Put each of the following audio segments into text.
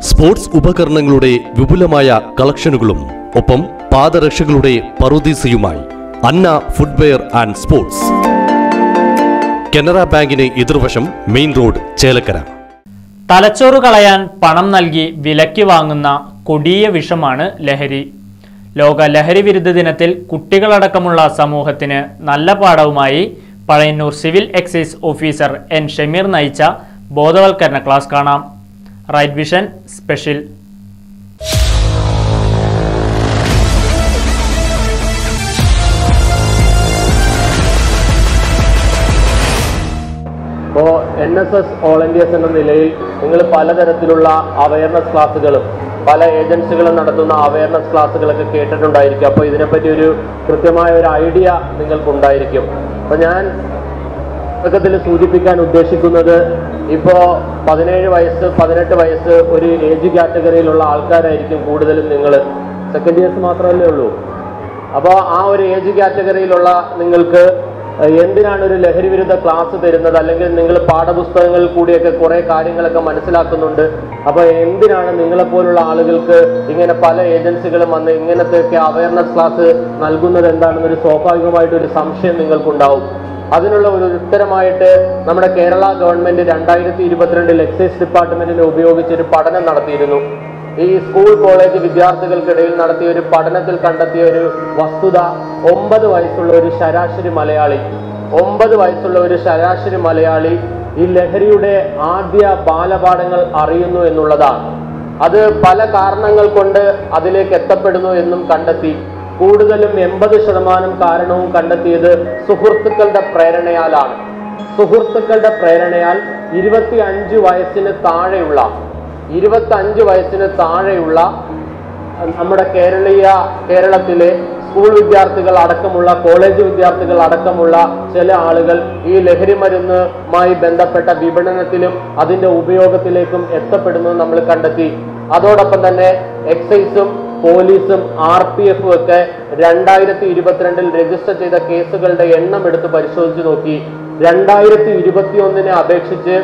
Sports ഉപകരണങ്ങളുടെ വിപുലമായ കളക്ഷനുകളും ഒപ്പം പാദരക്ഷകളുടെ പറുദീസയുമായി Anna footwear and sports. Canara ബാങ്കിന് എതിർവശം മെയിൻ റോഡ്, ചേലക്കര. തലച്ചോറ് കളയാൻ പണം നൽകി വിലയ്ക്ക് വാങ്ങുന്ന കൊടിയ വിഷമാണ് ലഹരി. ലോക ലഹരി വിരുദ്ധ ദിനത്തിൽ കുട്ടികളടക്കമുള്ള സമൂഹത്തിന് നല്ല പാഠവുമായി Pazhayannur civil excise officer N Shameer നയിച്ച ബോധവൽക്കരണ ക്ലാസ് കാണാം. Right vision special. ഇപ്പോൾ NSS ഓൾ ഇന്ത്യസ് എന്ന നിലയിൽ നിങ്ങൾ പലതരത്തിലുള്ള അവയർനെസ് ക്ലാസ്സുകളും പല ഏജൻസികളും നടത്തുന്ന അവയർനെസ് ക്ലാസ്സുകളൊക്കെ കേട്ടിട്ടുണ്ടായിരിക്കും. അപ്പോൾ ഇതിനെപ്പറ്റി ഒരു കൃത്യമായ ഒരു ഐഡിയ നിങ്ങൾക്കുണ്ടായിരിക്കും. അപ്പോൾ ഞാൻ തുടക്കത്തിൽ സൂചിപ്പിക്കാൻ ഉദ്ദേശിക്കുന്നത്, ഇപ്പോൾ 17 വയസ്സ് 18 വയസ്സ് ഒരു ഏജ് കാറ്റഗറിയിലുള്ള ആൾക്കാരായിരിക്കും കൂടുതലും. നിങ്ങൾ സെക്കൻഡ് ഇയേഴ്സ് മാത്രമല്ലേ ഉള്ളൂ. അപ്പോൾ ആ ഒരു ഏജ് കാറ്റഗറിയിലുള്ള നിങ്ങൾക്ക് എന്തിനാണ് ഒരു ലഹരി വിരുദ്ധ ക്ലാസ് തരുന്നത്, അല്ലെങ്കിൽ നിങ്ങൾ പാഠപുസ്തകങ്ങളിൽ കൂടിയൊക്കെ കുറേ കാര്യങ്ങളൊക്കെ മനസ്സിലാക്കുന്നുണ്ട്. അപ്പോൾ എന്തിനാണ് നിങ്ങളെപ്പോലുള്ള ആളുകൾക്ക് ഇങ്ങനെ പല ഏജൻസികളും വന്ന് ഇങ്ങനത്തെയൊക്കെ അവയർനെസ് ക്ലാസ് നൽകുന്നത് എന്താണെന്നൊരു സ്വാഭാവികമായിട്ടൊരു സംശയം നിങ്ങൾക്കുണ്ടാവും. അതിനുള്ള ഒരു ഉത്തരമായിട്ട് നമ്മുടെ കേരള ഗവൺമെന്റ് 2022 എക്സൈസ് ഡിപ്പാർട്ട്മെന്റിനെ ഉപയോഗിച്ചൊരു പഠനം നടത്തിയിരുന്നു. ഈ സ്കൂൾ കോളേജ് വിദ്യാർത്ഥികൾക്കിടയിൽ നടത്തിയ ഒരു പഠനത്തിൽ കണ്ടെത്തിയ ഒരു വസ്തുത, 9 വയസ്സുള്ള ഒരു ശരാശരി മലയാളി ഈ ലഹരിയുടെ ആദ്യ ബാലപാഠങ്ങൾ അറിയുന്നു എന്നുള്ളതാണ്. അത് പല കാരണങ്ങൾ കൊണ്ട് അതിലേക്ക് എത്തപ്പെടുന്നു എന്നും കണ്ടെത്തി. കൂടുതലും 80% കാരണവും കണ്ടെത്തിയത് സുഹൃത്തുക്കളുടെ പ്രേരണയാലാണ്. സുഹൃത്തുക്കളുടെ പ്രേരണയാൽ 25 വയസ്സിന് താഴെയുള്ള നമ്മുടെ കേരളത്തിലെ സ്കൂൾ വിദ്യാർത്ഥികൾ അടക്കമുള്ള കോളേജ് വിദ്യാർത്ഥികൾ അടക്കമുള്ള ചില ആളുകൾ ഈ ലഹരി മരുന്നുമായി ബന്ധപ്പെട്ട വിപണനത്തിലും അതിന്റെ ഉപയോഗത്തിലേക്കും എത്തപ്പെടുന്നു നമ്മൾ കണ്ടെത്തി. അതോടൊപ്പം തന്നെ എക്സൈസും പോലീസും RPF ഒക്കെ 2022 രജിസ്റ്റർ ചെയ്ത കേസുകളുടെ എണ്ണം എടുത്ത് പരിശോധിച്ച് നോക്കി. 2021 അപേക്ഷിച്ച്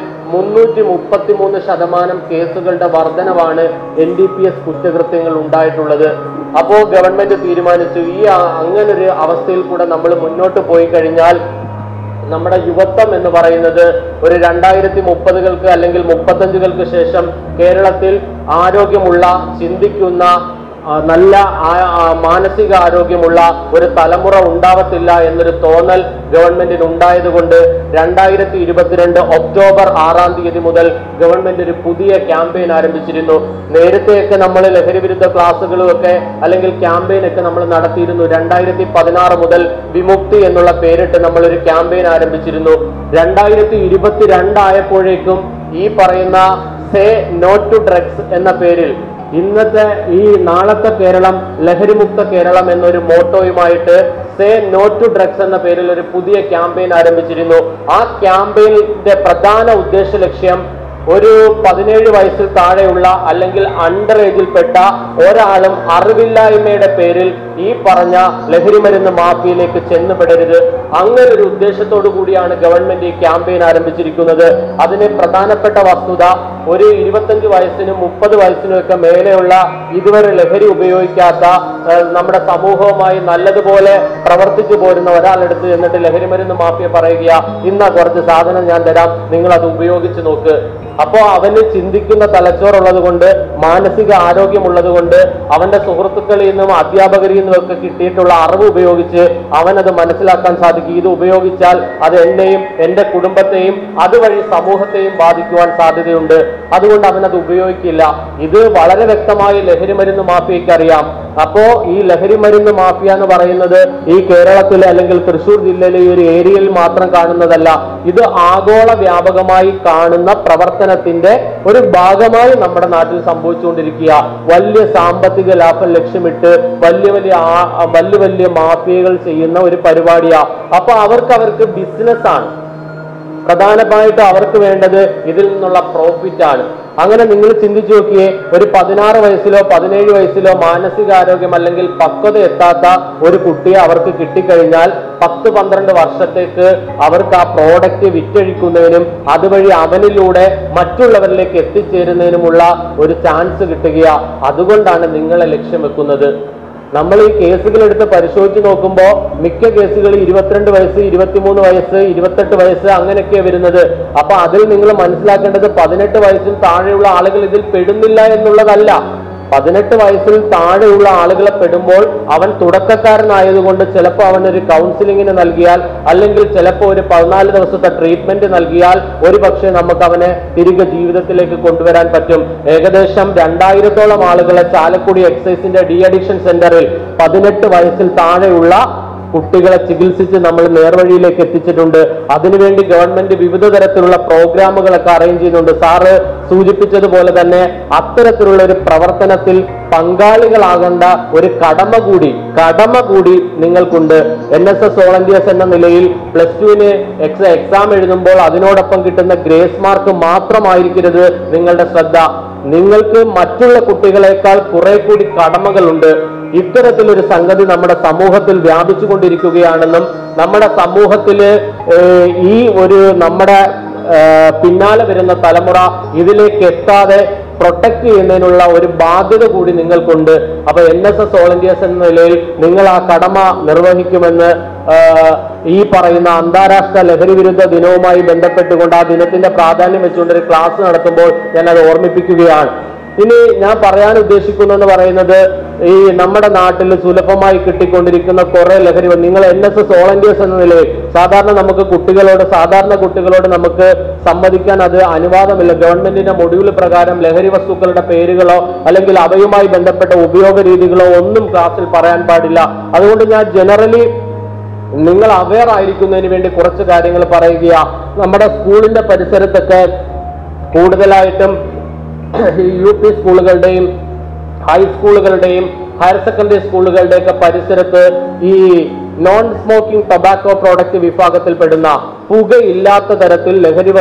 333% കേസുകളുടെ വർധനവാണ് NDPS കുറ്റകൃത്യങ്ങൾ ഉണ്ടായിട്ടുള്ളത്. അപ്പോൾ ഗവൺമെന്റ് തീരുമാനിച്ചു, ഈ അങ്ങനൊരു അവസ്ഥയിൽ കൂടെ നമ്മൾ മുന്നോട്ട് പോയി കഴിഞ്ഞാൽ നമ്മുടെ യുവത്വം എന്ന് പറയുന്നത് ഒരു 2030 അല്ലെങ്കിൽ 35 ശേഷം കേരളത്തിൽ ആരോഗ്യമുള്ള, ചിന്തിക്കുന്ന, നല്ല മാനസിക ആരോഗ്യമുള്ള ഒരു തലമുറ ഉണ്ടാവത്തില്ല എന്നൊരു തോന്നൽ ഗവൺമെന്റിന് ഉണ്ടായതുകൊണ്ട് 2022 ഒക്ടോബർ 6 മുതൽ ഗവൺമെന്റ് ഒരു പുതിയ ക്യാമ്പയിൻ ആരംഭിച്ചിരുന്നു. നേരത്തെയൊക്കെ നമ്മൾ ലഹരി വിരുദ്ധ ക്ലാസ്സുകളും ഒക്കെ അല്ലെങ്കിൽ ക്യാമ്പയിനൊക്കെ നമ്മൾ നടത്തിയിരുന്നു. 2016 മുതൽ വിമുക്തി എന്നുള്ള പേരിട്ട് നമ്മളൊരു ക്യാമ്പയിൻ ആരംഭിച്ചിരുന്നു. 2022 ആയപ്പോഴേക്കും ഈ പറയുന്ന സേ നോ ടു ഡ്രഗ്സ് എന്ന പേരിൽ ഇന്നത്തെ ഈ നാളത്തെ കേരളം ലഹരിമുക്ത കേരളം എന്നൊരു മോട്ടോയുമായിട്ട് സേ നോ ടു ഡ്രഗ്സ് എന്ന പേരിൽ ഒരു പുതിയ ക്യാമ്പയിൻ ആരംഭിച്ചിരുന്നു. ആ ക്യാമ്പയിനിന്റെ പ്രധാന ഉദ്ദേശ ലക്ഷ്യം ഒരു 17 വയസ്സിൽ താഴെയുള്ള അല്ലെങ്കിൽ അണ്ടർ ഏജിൽപ്പെട്ട ഒരാളും അറിവില്ലായ്മയുടെ പേരിൽ ഈ പറഞ്ഞ ലഹരി മരുന്ന് മാഫിയയിലേക്ക് ചെന്നുപെടരുത്. അങ്ങനെ ഒരു ഉദ്ദേശത്തോടു കൂടിയാണ് ഗവൺമെന്റ് ഈ ക്യാമ്പയിൻ ആരംഭിച്ചിരിക്കുന്നത്. അതിന് പ്രധാനപ്പെട്ട വസ്തുത, ഒരു 25 വയസ്സിനും 30 വയസ്സിനും ഒക്കെ മേലെയുള്ള ഇതുവരെ ലഹരി ഉപയോഗിക്കാത്ത നമ്മുടെ സമൂഹവുമായി നല്ലതുപോലെ പ്രവർത്തിച്ചു പോരുന്ന ഒരാളെടുത്ത് എന്നിട്ട് ലഹരി മരുന്ന് മാഫിയ പറയുക, ഇന്ന കുറച്ച് സാധനം ഞാൻ തരാം, നിങ്ങൾ അത് ഉപയോഗിച്ച് നോക്ക്. അപ്പോൾ അവന് ചിന്തിക്കുന്ന തലച്ചോറുള്ളത് കൊണ്ട്, മാനസിക ആരോഗ്യമുള്ളത് കൊണ്ട്, അവന്റെ സുഹൃത്തുക്കളിൽ നിന്നും അധ്യാപകരിൽ നിന്നും ഒക്കെ കിട്ടിയിട്ടുള്ള അറിവ് ഉപയോഗിച്ച് അവനത് മനസ്സിലാക്കാൻ സാധിക്കും. ഇത് ഉപയോഗിച്ചാൽ അത് എന്നെയും എന്റെ കുടുംബത്തെയും അതുവഴി സമൂഹത്തെയും ബാധിക്കുവാൻ സാധ്യതയുണ്ട്. അതുകൊണ്ട് അവനത് ഉപയോഗിക്കില്ല. ഇത് വളരെ വ്യക്തമായി ലഹരി മരുന്ന് മാഫിയയ്ക്ക് അറിയാം. അപ്പോ ഈ ലഹരി മരുന്ന് മാഫിയ എന്ന് പറയുന്നത് ഈ കേരളത്തിലെ അല്ലെങ്കിൽ തൃശ്ശൂർ ജില്ലയിലെ ഈ ഒരു ഏരിയയിൽ മാത്രം കാണുന്നതല്ല. ഇത് ആഗോള വ്യാപകമായി കാണുന്ന പ്രവർത്തനത്തിന്റെ ഒരു ഭാഗമായി നമ്മുടെ നാട്ടിൽ സംഭവിച്ചുകൊണ്ടിരിക്കുക. വലിയ സാമ്പത്തിക ലാഭം ലക്ഷ്യമിട്ട് വലിയ മാഫിയകൾ ചെയ്യുന്ന ഒരു പരിപാടിയാ. അപ്പൊ അവർക്ക് ബിസിനസ് ആണ് പ്രധാനമായിട്ട് അവർക്ക് വേണ്ടത്. ഇതിൽ നിന്നുള്ള പ്രോഫിറ്റ് ആണ്. അങ്ങനെ നിങ്ങൾ ചിന്തിച്ചു നോക്കിയേ, ഒരു 16 വയസ്സിലോ 17 വയസ്സിലോ മാനസികാരോഗ്യം അല്ലെങ്കിൽ പക്വത എത്താത്ത ഒരു കുട്ടിയെ അവർക്ക് കിട്ടിക്കഴിഞ്ഞാൽ 10-12 വർഷത്തേക്ക് അവർക്ക് ആ പ്രോഡക്റ്റ് വിറ്റഴിക്കുന്നതിനും അതുവഴി അവനിലൂടെ മറ്റുള്ളവരിലേക്ക് എത്തിച്ചേരുന്നതിനുമുള്ള ഒരു ചാൻസ് കിട്ടുകയാ. അതുകൊണ്ടാണ് നിങ്ങളെ ലക്ഷ്യം വെക്കുന്നത്. നമ്മൾ ഈ കേസുകൾ എടുത്ത് പരിശോധിച്ച് നോക്കുമ്പോൾ മിക്ക കേസുകൾ 22 വയസ്സ്, 23 വയസ്സ്, 28 വയസ്സ് അങ്ങനെയൊക്കെയാണ് വരുന്നത്. അപ്പൊ അതിൽ നിങ്ങൾ മനസ്സിലാക്കേണ്ടത് 18 വയസ്സിൽ താഴെയുള്ള ആളുകൾ ഇതിൽ പെടുന്നില്ല എന്നുള്ളതല്ല. 18 വയസ്സിൽ താഴെയുള്ള ആളുകളെ പെടുമ്പോൾ അവൻ തുടക്കക്കാരനായതുകൊണ്ട് ചിലപ്പോൾ അവനൊരു കൗൺസിലിങ്ങിന് നൽകിയാൽ, അല്ലെങ്കിൽ ചിലപ്പോൾ ഒരു 14 ദിവസത്തെ ട്രീറ്റ്മെന്റ് നൽകിയാൽ ഒരു പക്ഷേ നമുക്ക് അവനെ തിരികെ ജീവിതത്തിലേക്ക് കൊണ്ടുവരാൻ പറ്റും. ഏകദേശം 2000-ഓളം ആളുകളെ ചാലക്കുടി എക്സൈസിന്റെ ഡി അഡിക്ഷൻ സെന്ററിൽ 18 വയസ്സിൽ താഴെയുള്ള കുട്ടികളെ ചികിത്സിച്ച് നമ്മൾ നേർവഴിയിലേക്ക് എത്തിച്ചിട്ടുണ്ട്. അതിനുവേണ്ടി ഗവൺമെന്റ് വിവിധ തരത്തിലുള്ള പ്രോഗ്രാമുകളൊക്കെ അറേഞ്ച് ചെയ്യുന്നുണ്ട്. സാറ് സൂചിപ്പിച്ചതുപോലെ തന്നെ അത്തരത്തിലുള്ള ഒരു പ്രവർത്തനത്തിൽ പങ്കാളികളാകേണ്ട ഒരു കടമ കൂടി നിങ്ങൾക്കുണ്ട്. NSS വോളണ്ടിയേഴ്സ് എന്ന നിലയിൽ +2-ന് എക്സാം എഴുതുമ്പോൾ അതിനോടൊപ്പം കിട്ടുന്ന ഗ്രേസ് മാർക്ക് മാത്രമായിരിക്കരുത് നിങ്ങളുടെ ശ്രദ്ധ. നിങ്ങൾക്ക് മറ്റുള്ള കുട്ടികളെക്കാൾ കുറെ കൂടി കടമകളുണ്ട്. ഇത്തരത്തിലൊരു സംഗതി നമ്മുടെ സമൂഹത്തിൽ വ്യാപിച്ചുകൊണ്ടിരിക്കുകയാണെന്നും നമ്മുടെ സമൂഹത്തില് ഈ ഒരു നമ്മുടെ പിന്നാലെ വരുന്ന തലമുറ ഇതിലേക്ക് എത്താതെ പ്രൊട്ടക്ട് ചെയ്യുന്നതിനുള്ള ഒരു ബാധ്യത കൂടി നിങ്ങൾക്കുണ്ട്. അപ്പൊ NSS വോളണ്ടിയേഴ്സ് എന്ന നിലയിൽ നിങ്ങൾ ആ കടമ നിർവഹിക്കുമെന്ന് ഈ പറയുന്ന അന്താരാഷ്ട്ര ലഹരി വിരുദ്ധ ദിനവുമായി ബന്ധപ്പെട്ടുകൊണ്ട് ആ ദിനത്തിന്റെ പ്രാധാന്യം വെച്ചുകൊണ്ട് ഒരു ക്ലാസ് നടത്തുമ്പോൾ ഞാൻ അത് ഓർമ്മിപ്പിക്കുകയാണ്. ഇനി ഞാൻ പറയാൻ ഉദ്ദേശിക്കുന്നതെന്ന് പറയുന്നത്, ഈ നമ്മുടെ നാട്ടിൽ സുലഭമായി കിട്ടിക്കൊണ്ടിരിക്കുന്ന കുറെ ലഹരി, നിങ്ങൾ NSS വോളണ്ടിയേഴ്സ് എന്ന നിലയിൽ സാധാരണ കുട്ടികളോട് നമുക്ക് സമ്മതിക്കാൻ അത് അനുവാദമില്ല. ഗവൺമെന്റിന്റെ മൊഡ്യൂൾ പ്രകാരം ലഹരി വസ്തുക്കളുടെ പേരുകളോ അല്ലെങ്കിൽ അവയുമായി ബന്ധപ്പെട്ട ഉപയോഗ രീതികളോ ഒന്നും ക്ലാസ്സിൽ പറയാൻ പാടില്ല. അതുകൊണ്ട് ഞാൻ ജനറലി നിങ്ങൾ അവെയർ ആയിരിക്കുന്നതിന് വേണ്ടി കുറച്ച് കാര്യങ്ങൾ പറയുക. നമ്മുടെ സ്കൂളിന്റെ പരിസരത്തൊക്കെ കൂടുതലായിട്ടും UP സ്കൂളുകളുടെയും ഹൈസ്കൂളുകളുടെയും ഹയർ സെക്കൻഡറി സ്കൂളുകളുടെയൊക്കെ പരിസരത്ത് ഈ നോൺ സ്മോക്കിംഗ് ടൊബാക്കോ പ്രോഡക്റ്റ് വിഭാഗത്തിൽ പെടുന്ന പുകയില്ലാത്ത തരത്തിൽ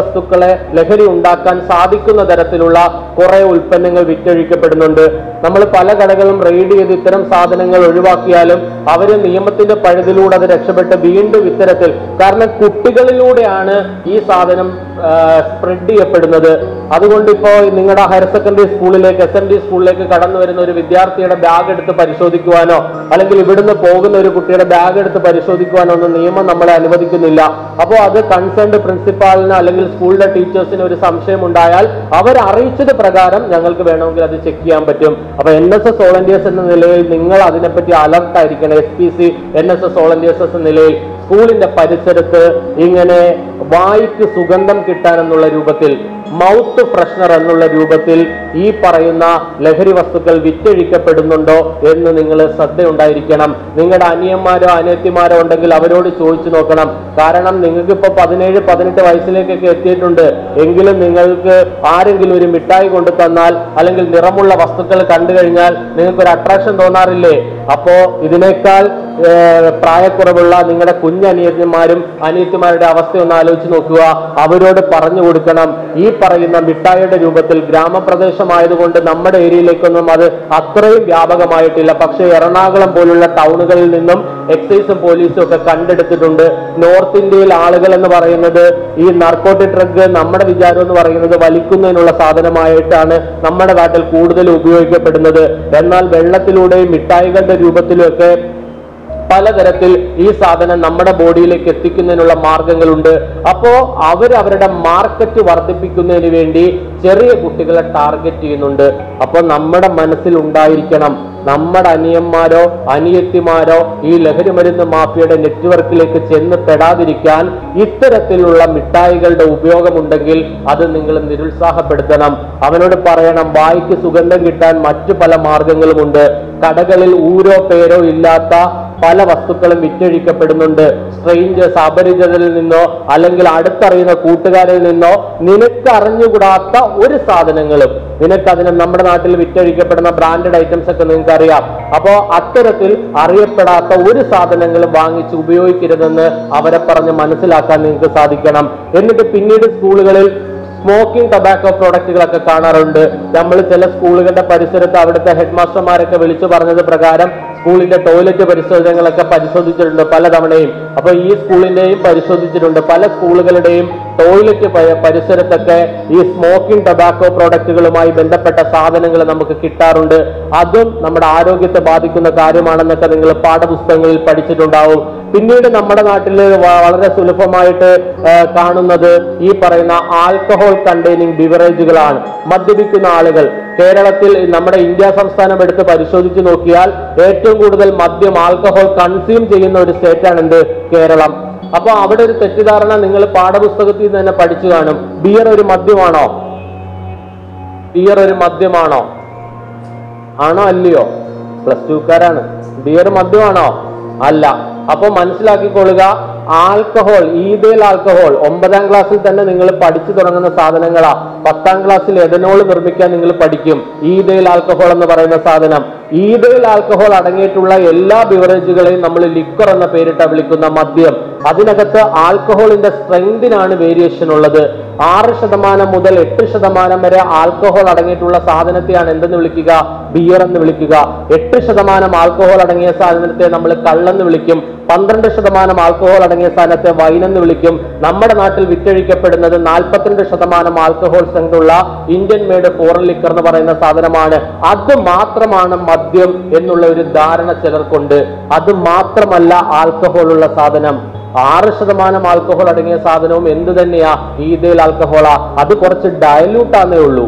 ലഹരി ഉണ്ടാക്കാൻ സാധിക്കുന്ന തരത്തിലുള്ള കുറെ ഉൽപ്പന്നങ്ങൾ വിറ്റഴിക്കപ്പെടുന്നുണ്ട്. നമ്മൾ പല കടകളും റെയ്ഡ് ചെയ്ത് ഇത്തരം സാധനങ്ങൾ ഒഴിവാക്കിയാലും അവര് നിയമത്തിന്റെ പഴുതിലൂടെ അത് രക്ഷപ്പെട്ട് വീണ്ടും ഇത്തരത്തിൽ, കാരണം കുട്ടികളിലൂടെയാണ് ഈ സാധനം സ്പ്രെഡ് ചെയ്യപ്പെടുന്നത്. അതുകൊണ്ട് ഇപ്പോൾ നിങ്ങളുടെ ഹയർ സെക്കൻഡറി സ്കൂളിലേക്ക് SMD സ്കൂളിലേക്ക് കടന്നു വരുന്ന ഒരു വിദ്യാർത്ഥിയുടെ ബാഗ് എടുത്ത് പരിശോധിക്കുവാനോ അല്ലെങ്കിൽ ഇവിടുന്ന് പോകുന്ന ഒരു കുട്ടിയുടെ ബാഗ് എടുത്ത് പരിശോധിക്കുവാനോ ഒന്നും നിയമം നമ്മളെ അനുവദിക്കുന്നില്ല. അപ്പോൾ അത് കൺസേൺഡ് പ്രിൻസിപ്പാളിന് അല്ലെങ്കിൽ സ്കൂളിലെ ടീച്ചേഴ്സിന് ഒരു സംശയം ഉണ്ടായാൽ അവർ അറിയിച്ചത് പ്രകാരം ഞങ്ങൾക്ക് വേണമെങ്കിൽ അത് ചെക്ക് ചെയ്യാൻ പറ്റും. അപ്പൊ NSS വോളണ്ടിയേഴ്സ് എന്ന നിലയിൽ നിങ്ങൾ അതിനെപ്പറ്റി അലർട്ട് ആയിരിക്കണം. SPC NSS വോളണ്ടിയേഴ്സ് എന്ന നിലയിൽ സ്കൂളിന്റെ പരിസരത്ത് ഇങ്ങനെ വായിക്ക് സുഗന്ധം കിട്ടാനെന്നുള്ള രൂപത്തിൽ, മൗത്ത് ഫ്രഷ്നർ എന്നുള്ള രൂപത്തിൽ ഈ പറയുന്ന ലഹരി വസ്തുക്കൾ വിറ്റഴിക്കപ്പെടുന്നുണ്ടോ എന്ന് നിങ്ങൾ ശ്രദ്ധയുണ്ടായിരിക്കണം. നിങ്ങളുടെ അനിയന്മാരോ അനിയത്തിമാരോ ഉണ്ടെങ്കിൽ അവരോട് ചോദിച്ചു നോക്കണം. കാരണം നിങ്ങൾക്ക് ഇപ്പോൾ 17-18 വയസ്സിലേക്കൊക്കെ എത്തിയിട്ടുണ്ട് എങ്കിലും നിങ്ങൾക്ക് ആരെങ്കിലും ഒരു മിഠായി കൊണ്ടു തന്നാൽ അല്ലെങ്കിൽ നിറമുള്ള വസ്തുക്കൾ കണ്ടു കഴിഞ്ഞാൽ നിങ്ങൾക്കൊരു അട്രാക്ഷൻ തോന്നാറില്ലേ? അപ്പോ ഇതിനേക്കാൾ പ്രായക്കുറവുള്ള നിങ്ങളുടെ കുഞ്ഞനിയന്മാരും അനിയത്തിമാരുടെ അവസ്ഥ ഒന്ന് ആലോചിച്ച് നോക്കുക. അവരോട് പറഞ്ഞു കൊടുക്കണം, ഈ പറയുന്ന മിഠായിയുടെ രൂപത്തിൽ, ഗ്രാമപ്രദേശമായതുകൊണ്ട് നമ്മുടെ ഏരിയയിലേക്കൊന്നും അത് അത്രയും വ്യാപകമായിട്ടില്ല. പക്ഷേ എറണാകുളം പോലുള്ള ടൗണുകളിൽ നിന്നും എക്സൈസും പോലീസും ഒക്കെ കണ്ടെടുത്തിട്ടുണ്ട്. നോർത്ത് ഇന്ത്യയിൽ ആളുകൾ എന്ന് പറയുന്നത് ഈ നാർക്കോട്ടിക് ഡ്രഗ്, നമ്മുടെ വിചാരം എന്ന് പറയുന്നത് വലിക്കുന്നതിനുള്ള സാധനമായിട്ടാണ് നമ്മുടെ നാട്ടിൽ കൂടുതൽ ഉപയോഗിക്കപ്പെടുന്നത്. എന്നാൽ വെള്ളത്തിലൂടെയും മിഠായികളുടെ രൂപത്തിലുമൊക്കെ പലതരത്തിൽ ഈ സാധനം നമ്മുടെ ബോഡിയിലേക്ക് എത്തിക്കുന്നതിനുള്ള മാർഗങ്ങളുണ്ട്. അപ്പോ അവരുടെ മാർക്കറ്റ് വർദ്ധിപ്പിക്കുന്നതിന് വേണ്ടി ചെറിയ കുട്ടികളെ ടാർഗറ്റ് ചെയ്യുന്നുണ്ട്. അപ്പോൾ നമ്മുടെ മനസ്സിൽ ഉണ്ടായിരിക്കണം, നമ്മുടെ അനിയന്മാരോ അനിയത്തിമാരോ ഈ ലഹരി മരുന്ന് മാഫിയയുടെ നെറ്റ്വർക്കിലേക്ക് ചെന്ന് പെടാതിരിക്കാൻ ഇത്തരത്തിലുള്ള മിഠായികളുടെ ഉപയോഗമുണ്ടെങ്കിൽ അത് നിങ്ങൾ നിരുത്സാഹപ്പെടുത്തണം. അവനോട് പറയണം, വായിക്ക് സുഗന്ധം കിട്ടാൻ മറ്റു പല മാർഗങ്ങളുമുണ്ട്. കടകളിൽ ഊരോ പേരോ ഇല്ലാത്ത പല വസ്തുക്കളും വിറ്റഴിക്കപ്പെടുന്നുണ്ട്. സ്ട്രേഞ്ചേഴ്സ്, അപരിചിതരിൽ നിന്നോ അല്ലെങ്കിൽ അടുത്തറിയുന്ന കൂട്ടുകാരിൽ നിന്നോ നിനക്ക് അറിഞ്ഞുകൂടാത്ത ഒരു സാധനങ്ങളും നിനക്കതിന് നമ്മുടെ നാട്ടിൽ വിറ്റഴിക്കപ്പെടുന്ന ബ്രാൻഡഡ് ഐറ്റംസ് ഒക്കെ നിങ്ങൾക്ക് അറിയാം. അപ്പോ അത്തരത്തിൽ അറിയപ്പെടാത്ത ഒരു സാധനങ്ങളും വാങ്ങിച്ച് ഉപയോഗിക്കരുതെന്ന് അവരെ പറഞ്ഞ് മനസ്സിലാക്കാൻ നിങ്ങൾക്ക് സാധിക്കണം. എന്നിട്ട് പിന്നീട് സ്കൂളുകളിൽ സ്മോക്കിംഗ് ടൊബാക്കോ പ്രോഡക്റ്റുകളൊക്കെ കാണാറുണ്ട്. നമ്മൾ ചില സ്കൂളുകളുടെ പരിസരത്ത് അവിടുത്തെ ഹെഡ് മാസ്റ്റർമാരൊക്കെ വിളിച്ചു പറഞ്ഞത് പ്രകാരം സ്കൂളിന്റെ ടോയ്ലറ്റ് പരിശോധനകളൊക്കെ പരിശോധിച്ചിട്ടുണ്ട് പലതവണയും. അപ്പൊ ഈ സ്കൂളിന്റെയും പരിശോധിച്ചിട്ടുണ്ട്. പല സ്കൂളുകളുടെയും ടോയ്ലറ്റ് പരിസരത്തൊക്കെ ഈ സ്മോക്കിംഗ് ടൊബാക്കോ പ്രോഡക്റ്റുകളുമായി ബന്ധപ്പെട്ട സാധനങ്ങൾ നമുക്ക് കിട്ടാറുണ്ട്. അതും നമ്മുടെ ആരോഗ്യത്തെ ബാധിക്കുന്ന കാര്യമാണെന്നൊക്കെ നിങ്ങൾ പാഠപുസ്തകങ്ങളിൽ പഠിച്ചിട്ടുണ്ടാവും. പിന്നീട് നമ്മുടെ നാട്ടിൽ വളരെ സുലഭമായിട്ട് കാണുന്നത് ഈ പറയുന്ന ആൽക്കഹോൾ കണ്ടെയ്നിങ് ബിവറേജുകളാണ്. മദ്യപിക്കുന്ന ആളുകൾ കേരളത്തിൽ നമ്മുടെ ഇന്ത്യ സംസ്ഥാനം എടുത്ത് പരിശോധിച്ച് നോക്കിയാൽ ഏറ്റവും കൂടുതൽ മദ്യം ആൽക്കഹോൾ കൺസ്യൂം ചെയ്യുന്ന ഒരു സ്റ്റേറ്റാണ് എന്ത്? കേരളം. അപ്പൊ അവിടെ ഒരു തെറ്റിദ്ധാരണ നിങ്ങൾ പാഠപുസ്തകത്തിൽ നിന്ന് തന്നെ പഠിച്ചു കാണും. ബിയർ ഒരു മദ്യമാണോ? ബിയർ ഒരു മദ്യമാണോ? ആണോ അല്ലയോ? +2കാരാണ്. ബിയർ മദ്യമാണോ? അല്ല. അപ്പൊ മനസ്സിലാക്കിക്കൊള്ളുക, ആൽക്കഹോൾ, ഈഥൈൽ ആൽക്കഹോൾ 9ാം ക്ലാസ്സിൽ തന്നെ നിങ്ങൾ പഠിച്ചു തുടങ്ങുന്ന സാധനങ്ങളാ. 10ാം ക്ലാസ്സിൽ എഥനോൾ നിർമ്മിക്കാൻ നിങ്ങൾ പഠിക്കും. ഈഥൈൽ ആൽക്കഹോൾ എന്ന് പറയുന്ന സാധനം. ഈഥൈൽ ആൽക്കഹോൾ അടങ്ങിയിട്ടുള്ള എല്ലാ ബിവറേജുകളെയും നമ്മൾ ലിക്വർ എന്ന പേരിട്ട വിളിക്കുന്ന മദ്യം. അതിനകത്ത് ആൽക്കഹോളിന്റെ സ്ട്രെങ്തിനാണ് വേരിയേഷൻ ഉള്ളത്. 6% മുതൽ 8% വരെ ആൽക്കഹോൾ അടങ്ങിയിട്ടുള്ള സാധനത്തെയാണ് എന്തെന്ന് വിളിക്കുക? ബിയർ എന്ന് വിളിക്കുക. 8% ആൽക്കഹോൾ അടങ്ങിയ സാധനത്തെ നമ്മൾ കള്ളെന്ന് വിളിക്കും. 12% ആൽക്കഹോൾ അടങ്ങിയ സാധനത്തെ വൈൻ എന്ന് വിളിക്കും. നമ്മുടെ നാട്ടിൽ വിറ്റഴിക്കപ്പെടുന്നത് 42% ആൽക്കഹോൾ സ്ട്രെങ്ത് ഉള്ള ഇന്ത്യൻ മെയ്ഡ് ഫോറിൻ ലിക്കർ എന്ന് പറയുന്ന സാധനമാണ്. അത് മാത്രമാണ് മദ്യം എന്നുള്ള ഒരു ധാരണ ചിലർക്കുണ്ട്. അത് മാത്രമല്ല ആൽക്കഹോൾ ഉള്ള സാധനം. 6% ആൽക്കഹോൾ അടങ്ങിയ സാധനവും എന്ത് തന്നെയാ? ഈഥൈൽ ആൽക്കഹോളാ. അത് കുറച്ച് ഡയലൂട്ടാന്നേ ഉള്ളൂ.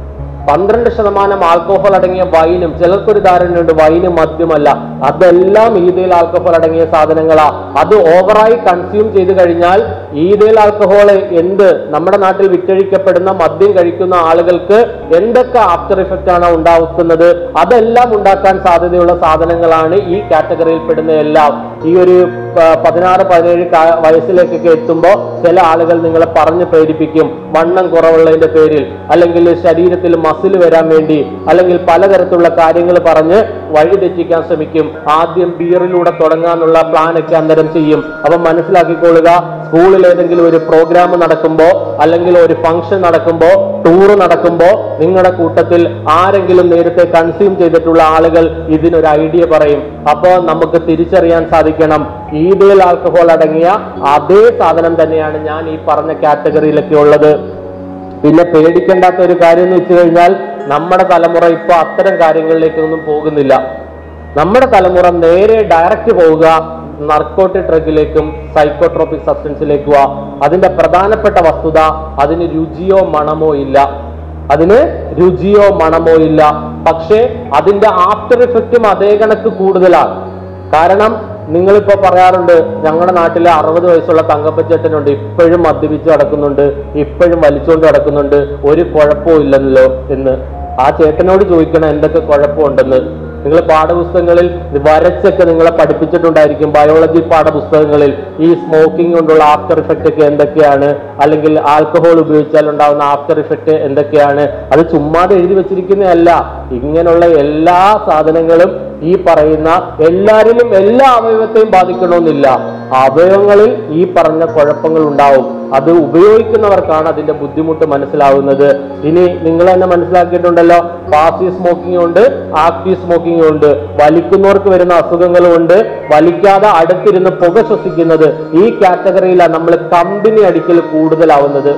12% ആൽക്കഹോൾ അടങ്ങിയ വൈനും ചിലർക്കൊരു ധാരണയുണ്ട് വൈന് മദ്യമല്ല. അതെല്ലാം ഈഥൈൽ ആൽക്കഹോൾ അടങ്ങിയ സാധനങ്ങളാ. അത് ഓവറായി കൺസ്യൂം ചെയ്ത് കഴിഞ്ഞാൽ ഈഥൈൽ ആൽക്കഹോൾ നമ്മുടെ നാട്ടിൽ വിറ്റഴിക്കപ്പെടുന്ന മദ്യം കഴിക്കുന്ന ആളുകൾക്ക് എന്തൊക്കെ ആഫ്റ്റർ ഇഫക്റ്റ് ആണ് ഉണ്ടാക്കുന്നത് അതെല്ലാം ഉണ്ടാക്കാൻ സാധ്യതയുള്ള സാധനങ്ങളാണ് ഈ കാറ്റഗറിയിൽ പെടുന്ന എല്ലാം. ഈ ഒരു 16-17 വയസ്സിലേക്കൊക്കെ എത്തുമ്പോൾ ചില ആളുകൾ നിങ്ങളെ പറഞ്ഞ് പ്രേരിപ്പിക്കും, വണ്ണം കുറവുള്ളതിന്റെ പേരിൽ, അല്ലെങ്കിൽ ശരീരത്തിൽ മസിൽ വരാൻ വേണ്ടി, അല്ലെങ്കിൽ പലതരത്തിലുള്ള കാര്യങ്ങൾ പറഞ്ഞ് വഴിതെറ്റിക്കാൻ ശ്രമിക്കും. ആദ്യം ബിയറിലൂടെ തുടങ്ങാനുള്ള പ്ലാനൊക്കെ അന്നേരം ചെയ്യും. അപ്പം മനസ്സിലാക്കിക്കൊള്ളുക, സ്കൂളിൽ ഏതെങ്കിലും ഒരു പ്രോഗ്രാം നടക്കുമ്പോ, അല്ലെങ്കിൽ ഒരു ഫംഗ്ഷൻ നടക്കുമ്പോ, ടൂറ് നടക്കുമ്പോ നിങ്ങളുടെ കൂട്ടത്തിൽ ആരെങ്കിലും നേരത്തെ കൺസ്യൂം ചെയ്തിട്ടുള്ള ആളുകൾ ഇതിനൊരു ഐഡിയ പറയും. അപ്പോ നമുക്ക് തിരിച്ചറിയാൻ സാധിക്കണം, ഈഥൈൽ ആൽക്കഹോൾ അടങ്ങിയ അതേ സാധനം തന്നെയാണ് ഞാൻ ഈ പറഞ്ഞ കാറ്റഗറിയിലൊക്കെ ഉള്ളത്. പിന്നെ പേടിക്കേണ്ടാത്ത ഒരു കാര്യം എന്ന് വെച്ച് കഴിഞ്ഞാൽ നമ്മുടെ തലമുറ ഇപ്പൊ അത്തരം കാര്യങ്ങളിലേക്കൊന്നും പോകുന്നില്ല. നമ്മുടെ തലമുറ നേരെ ഡയറക്റ്റ് പോവുക നർക്കോട്ടിക് ഡ്രഗിലേക്കും സൈക്കോട്രോപിക് സബ്സ്റ്റൻസിലേക്കുവാ. അതിന്റെ പ്രധാനപ്പെട്ട വസ്തുത, അതിന് രുചിയോ മണമോ ഇല്ല. അതിന് രുചിയോ മണമോ ഇല്ല. പക്ഷേ അതിന്റെ ആഫ്റ്റർ ഇഫക്റ്റും അതേ കണക്ക് കൂടുതലാണ്. കാരണം നിങ്ങളിപ്പോ പറയാറുണ്ട്, ഞങ്ങളുടെ നാട്ടിലെ 60 വയസ്സുള്ള തങ്കപ്പച്ചേട്ടനുണ്ട്, ഇപ്പോഴും മദ്യപിച്ച് നടക്കുന്നുണ്ട്, ഇപ്പോഴും വലിച്ചുകൊണ്ട് നടക്കുന്നുണ്ട്, ഒരു കുഴപ്പവും ഇല്ലല്ലോ എന്ന്. ആ ചേട്ടനോട് ചോദിക്കണം എന്തൊക്കെ കുഴപ്പമുണ്ടെന്ന്. നിങ്ങൾ പാഠപുസ്തകങ്ങളിൽ വരച്ചൊക്കെ നിങ്ങളെ പഠിപ്പിച്ചിട്ടുണ്ടായിരിക്കും. ബയോളജി പാഠപുസ്തകങ്ങളിൽ ഈ സ്മോക്കിംഗ് കൊണ്ടുള്ള ആഫ്റ്റർ ഇഫക്റ്റ് ഒക്കെ എന്തൊക്കെയാണ്, അല്ലെങ്കിൽ ആൽക്കഹോൾ ഉപയോഗിച്ചാൽ ഉണ്ടാവുന്ന ആഫ്റ്റർ ഇഫക്റ്റ് എന്തൊക്കെയാണ്. അത് ചുമ്മാതെ എഴുതി വെച്ചിരിക്കുന്നതല്ല. ഇങ്ങനെയുള്ള എല്ലാ സാധനങ്ങളും ഈ പറയുന്ന എല്ലാരിലും എല്ലാ അവയവത്തെയും ബാധിക്കണമെന്നില്ല. അവയവങ്ങളിൽ ഈ പറഞ്ഞ കുഴപ്പങ്ങൾ ഉണ്ടാവും. അത് ഉപയോഗിക്കുന്നവർക്കാണ് അതിന്റെ ബുദ്ധിമുട്ട് മനസ്സിലാവുന്നത്. ഇനി നിങ്ങൾ തന്നെ മനസ്സിലാക്കിയിട്ടുണ്ടല്ലോ, പാസീവ് സ്മോക്കിംഗ് ഉണ്ട്, ആക്റ്റീവ് സ്മോക്കിംഗ് ഉണ്ട്. വലിക്കുന്നവർക്ക് വരുന്ന അസുഖങ്ങളും ഉണ്ട്. വലിക്കാതെ അടുത്തിരുന്ന് പുക ശ്വസിക്കുന്നത്, ഈ കാറ്റഗറിയിലാണ് നമ്മൾ കമ്പനി അടിക്കൽ കൂടുതലാവുന്നത്.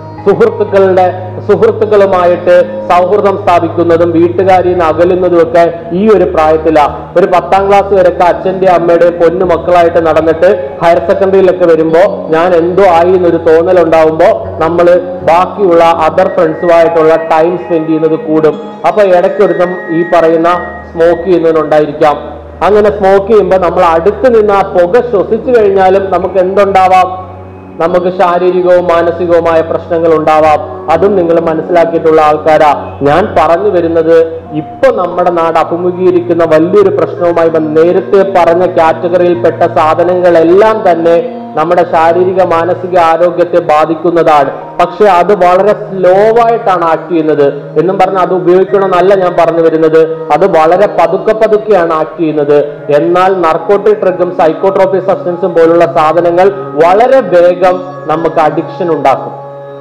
സുഹൃത്തുക്കളുമായിട്ട് സൗഹൃദം സ്ഥാപിക്കുന്നതും വീട്ടുകാരിൽ നിന്ന് അകലുന്നതും ഒക്കെ ഈ ഒരു പ്രായത്തിലാണ്. ഒരു 10ാം ക്ലാസ് വരെയൊക്കെ അച്ഛന്റെ അമ്മയുടെയും പൊന്നു മക്കളായിട്ട് നടന്നിട്ട് ഹയർ സെക്കൻഡറിയിലൊക്കെ വരുമ്പോൾ ഞാൻ എന്തോ ആയി എന്നൊരു തോന്നൽ ഉണ്ടാവുമ്പോൾ നമ്മൾ ബാക്കിയുള്ള അതർ ഫ്രണ്ട്സുമായിട്ടുള്ള ടൈം സ്പെൻഡ് ചെയ്യുന്നത് കൂടും. അപ്പൊ ഇടയ്ക്കൊരുത്തം ഈ പറയുന്ന സ്മോക്ക് ചെയ്യുന്നതിനുണ്ടായിരിക്കാം. അങ്ങനെ സ്മോക്ക് ചെയ്യുമ്പോൾ നമ്മൾ അടുത്ത് നിന്ന് ആ പുക ശ്വസിച്ചു കഴിഞ്ഞാലും നമുക്ക് എന്തുണ്ടാവാം? നമുക്ക് ശാരീരികവും മാനസികവുമായ പ്രശ്നങ്ങൾ ഉണ്ടാവാം. അതും നിങ്ങൾ മനസ്സിലാക്കിയിട്ടുള്ള ആൾക്കാരാ. ഞാൻ പറഞ്ഞു വരുന്നത്, ഇപ്പൊ നമ്മുടെ നാട് അഭിമുഖീകരിക്കുന്ന വലിയൊരു പ്രശ്നവുമായി നേരത്തെ പറഞ്ഞ കാറ്റഗറിയിൽപ്പെട്ട സാധനങ്ങളെല്ലാം തന്നെ നമ്മുടെ ശാരീരിക മാനസിക ആരോഗ്യത്തെ ബാധിക്കുന്നതാണ്. പക്ഷെ അത് വളരെ സ്ലോ ആയിട്ടാണ് ആക്ട് ചെയ്യുന്നത്. എന്നും പറഞ്ഞാൽ അത് ഉപയോഗിക്കണമെന്നല്ല ഞാൻ പറഞ്ഞു വരുന്നത്. അത് വളരെ പതുക്കെയാണ് ആക്ട് ചെയ്യുന്നത്. എന്നാൽ നർക്കോട്ടിക് ഡ്രഗും സൈക്കോട്രോപിക് സബ്സ്റ്റൻസും പോലുള്ള സാധനങ്ങൾ വളരെ വേഗം നമുക്ക് അഡിക്ഷൻ ഉണ്ടാക്കും.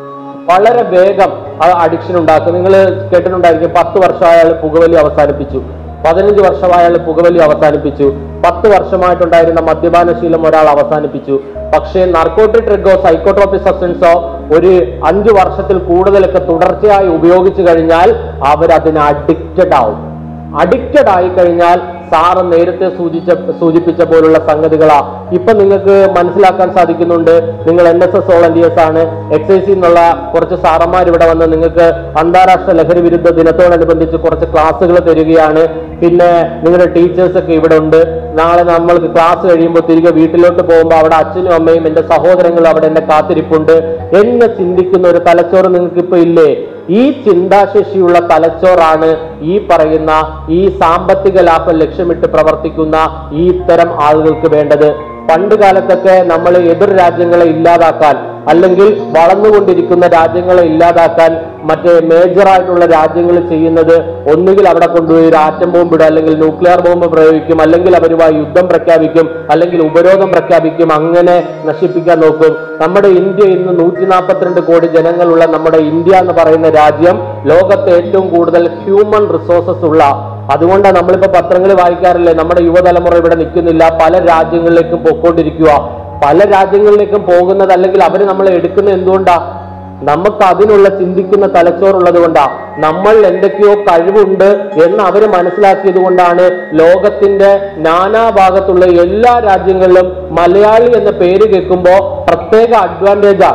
വളരെ വേഗം അഡിക്ഷൻ ഉണ്ടാക്കും. നിങ്ങൾ കേട്ടിട്ടുണ്ടായിരിക്കും 10 വർഷമായ ആൾ പുകവലി അവസാനിപ്പിച്ചു, 15 വർഷമായ ആൾ പുകവലി അവസാനിപ്പിച്ചു, 10 വർഷമായിട്ടുണ്ടായിരുന്ന മദ്യപാനശീലം ഒരാൾ അവസാനിപ്പിച്ചു. പക്ഷേ നാർക്കോട്ടിക് ഡ്രഗോ സൈക്കോട്രോപിക് സബ്സ്റ്റൻസോ ഒരു 5 വർഷത്തിൽ കൂടുതലൊക്കെ തുടർച്ചയായി ഉപയോഗിച്ചു കഴിഞ്ഞാൽ അവരതിന് അഡിക്റ്റഡ് ആവും. അഡിക്റ്റഡ് ആയി കഴിഞ്ഞാൽ സാറ് നേരത്തെ സൂചിപ്പിച്ച പോലുള്ള സംഗതികളാ ഇപ്പൊ നിങ്ങൾക്ക് മനസ്സിലാക്കാൻ സാധിക്കുന്നുണ്ട്. നിങ്ങൾ NSS വോളണ്ടിയേഴ്സ് ആണ്, എക്സൈസിൽ നിന്നുള്ള കുറച്ച് സാറന്മാർ ഇവിടെ വന്ന് നിങ്ങൾക്ക് അന്താരാഷ്ട്ര ലഹരി വിരുദ്ധ ദിനത്തോടനുബന്ധിച്ച് കുറച്ച് ക്ലാസ്സുകൾ തരികയാണ്. പിന്നെ നിങ്ങളുടെ ടീച്ചേഴ്സ് ഒക്കെ ഇവിടെ ഉണ്ട്. നാളെ നമ്മൾക്ക് ക്ലാസ് കഴിയുമ്പോൾ തിരികെ വീട്ടിലോട്ട് പോകുമ്പോൾ അവിടെ അച്ഛനും അമ്മയും എന്റെ സഹോദരങ്ങളും അവിടെ എന്നെ കാത്തിരിപ്പുണ്ട് എന്ന് ചിന്തിക്കുന്ന ഒരു തലച്ചോറ് നിങ്ങൾക്ക് ഇപ്പൊ ഇല്ലേ? ഈ ചിന്താശേഷിയുള്ള തലച്ചോറാണ് ഈ പറയുന്ന ഈ സാമ്പത്തിക ലാഭം ലക്ഷ്യമിട്ട് പ്രവർത്തിക്കുന്ന ഈ ഇത്തരം ആളുകൾക്ക് വേണ്ടത്. പണ്ട് കാലത്തൊക്കെ നമ്മൾ എതിർ രാജ്യങ്ങളെ ഇല്ലാതാക്കാൻ അല്ലെങ്കിൽ വളർന്നുകൊണ്ടിരിക്കുന്ന രാജ്യങ്ങളെ ഇല്ലാതാക്കാൻ മറ്റേ മേജറായിട്ടുള്ള രാജ്യങ്ങൾ ചെയ്യുന്നത് ഒന്നുകിൽ അവിടെ കൊണ്ടുപോയി ഒരു ആറ്റം ബോംബ് ഇടും, അല്ലെങ്കിൽ ന്യൂക്ലിയർ ബോംബ് പ്രയോഗിക്കും, അല്ലെങ്കിൽ അവരുമായി യുദ്ധം പ്രഖ്യാപിക്കും, അല്ലെങ്കിൽ ഉപരോധം പ്രഖ്യാപിക്കും, അങ്ങനെ നശിപ്പിക്കാൻ നോക്കും. നമ്മുടെ ഇന്ത്യ ഇന്ന് 142 കോടി ജനങ്ങളുള്ള നമ്മുടെ ഇന്ത്യ എന്ന് പറയുന്ന രാജ്യം ലോകത്തെ ഏറ്റവും കൂടുതൽ ഹ്യൂമൻ റിസോഴ്സസ് ഉള്ള, അതുകൊണ്ടാണ് നമ്മളിപ്പോ പത്രങ്ങൾ വായിക്കാറില്ലേ, നമ്മുടെ യുവതലമുറ ഇവിടെ നിൽക്കുന്നില്ല, പല രാജ്യങ്ങളിലേക്കും പൊക്കോണ്ടിരിക്കുക. പല രാജ്യങ്ങളിലേക്കും പോകുന്നത് അല്ലെങ്കിൽ അവര് നമ്മളെ എടുക്കുന്നത് എന്തുകൊണ്ടാ? നമുക്ക് അതിനുള്ള ചിന്തിക്കുന്ന തലച്ചോറുള്ളത് കൊണ്ടാ. നമ്മൾ എന്തൊക്കെയോ കഴിവുണ്ട് എന്ന് അവര് മനസ്സിലാക്കിയത് കൊണ്ടാണ് ലോകത്തിന്റെ നാനാഭാഗത്തുള്ള എല്ലാ രാജ്യങ്ങളിലും മലയാളി എന്ന പേര് കേൾക്കുമ്പോ പ്രത്യേക അഡ്വാൻറ്റേജാ.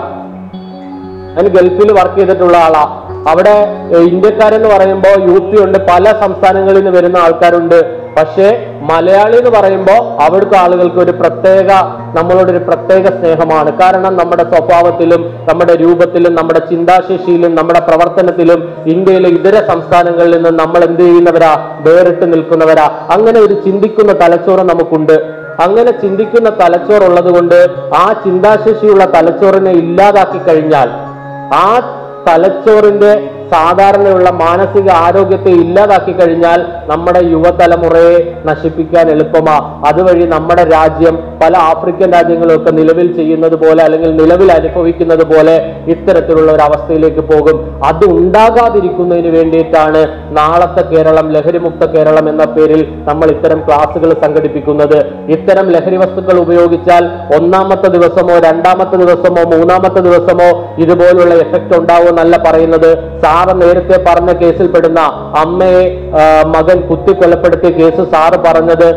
ഞാൻ ഗൾഫിൽ വർക്ക് ചെയ്തിട്ടുള്ള ആളാ. അവിടെ ഇന്ത്യക്കാരെന്ന് പറയുമ്പോൾ UP ഉണ്ട്, പല സംസ്ഥാനങ്ങളിൽ നിന്ന് വരുന്ന ആൾക്കാരുണ്ട്. പക്ഷേ മലയാളി എന്ന് പറയുമ്പോൾ അവിടുത്തെ ആളുകൾക്ക് ഒരു പ്രത്യേക നമ്മളോടൊരു പ്രത്യേക സ്നേഹമാണ്. കാരണം നമ്മുടെ സ്വഭാവത്തിലും നമ്മുടെ രൂപത്തിലും നമ്മുടെ ചിന്താശേഷിയിലും നമ്മുടെ പ്രവർത്തനത്തിലും ഇന്ത്യയിലെ ഇതര സംസ്ഥാനങ്ങളിൽ നിന്ന് നമ്മൾ എന്ത് ചെയ്യുന്നവരാ? വേറിട്ട് നിൽക്കുന്നവരാ. അങ്ങനെ ഒരു ചിന്തിക്കുന്ന തലച്ചോറ് നമുക്കുണ്ട്. അങ്ങനെ ചിന്തിക്കുന്ന തലച്ചോറുള്ളത് കൊണ്ട് ആ ചിന്താശേഷിയുള്ള തലച്ചോറിനെ ഇല്ലാതാക്കി കഴിഞ്ഞാൽ, ആ തലച്ചോറിന്റെ സാധാരണയുള്ള മാനസിക ആരോഗ്യത്തെ ഇല്ലാതാക്കി കഴിഞ്ഞാൽ നമ്മുടെ യുവതലമുറയെ നശിപ്പിക്കാൻ എളുപ്പമാ. അതുവഴി നമ്മുടെ രാജ്യം പല ആഫ്രിക്കൻ രാജ്യങ്ങളൊക്കെ നിലവിൽ ചെയ്യുന്നത് പോലെ അല്ലെങ്കിൽ നിലവിൽ അനുഭവിക്കുന്നത് പോലെ ഇത്തരത്തിലുള്ള ഒരു അവസ്ഥയിലേക്ക് പോകും. അത് ഉണ്ടാകാതിരിക്കുന്നതിന് വേണ്ടിയിട്ടാണ് നാളത്തെ കേരളം, ലഹരിമുക്ത കേരളം എന്ന പേരിൽ നമ്മൾ ഇത്തരം ക്ലാസുകൾ സംഘടിപ്പിക്കുന്നത്. ഇത്തരം ലഹരി വസ്തുക്കൾ ഉപയോഗിച്ചാൽ 1ാമത്തെ ദിവസമോ 2ാമത്തെ ദിവസമോ 3ാമത്തെ ദിവസമോ ഇതുപോലുള്ള എഫക്റ്റ് ഉണ്ടാവുമെന്നല്ല പറയുന്നത്. സാറ് നേരത്തെ പറഞ്ഞ കേസിൽപ്പെടുന്ന അമ്മയെ മകൻ കുത്തിക്കൊലപ്പെടുത്തിയ കേസ് സാറ് പറഞ്ഞത്